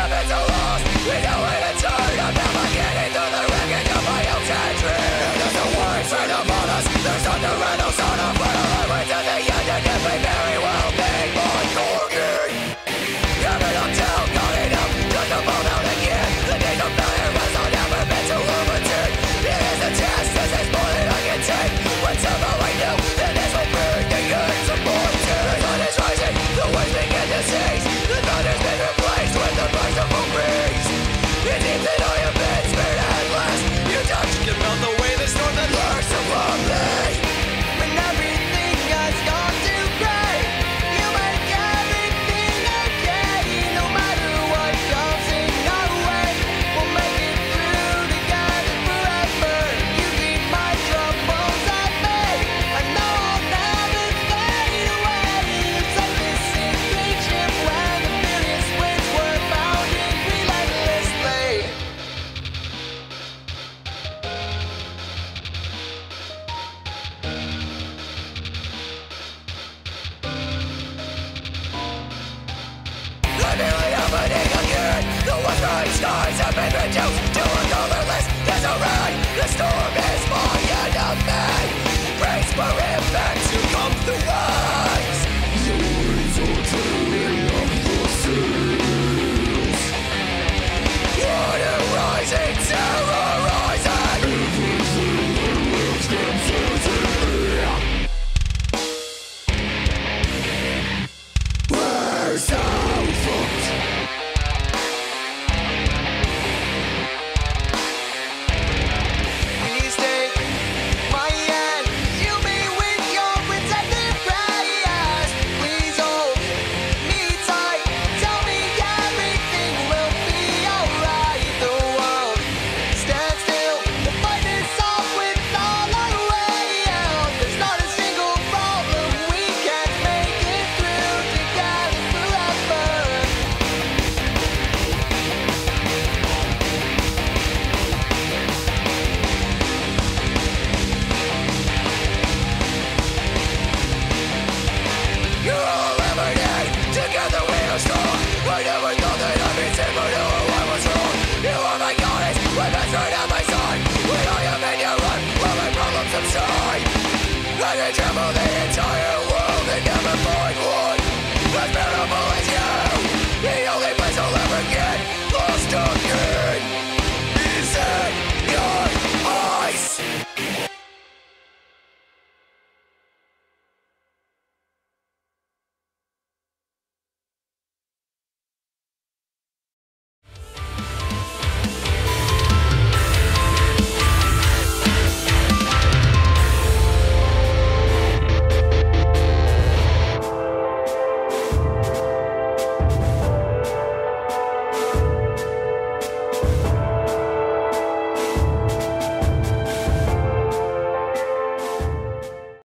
Skies have been reduced to a colorless disarray. The storm is my enemy. Brace for impacts to come through eyes. The winds are tearing up the seas. Water rising, terrorizing. Everything that lives can We're so fucked. I never thought that I'd be safe, but now I was wrong. You are my goddess, weapons right at my side. When I am in your run, will my problems subside? I can tremble.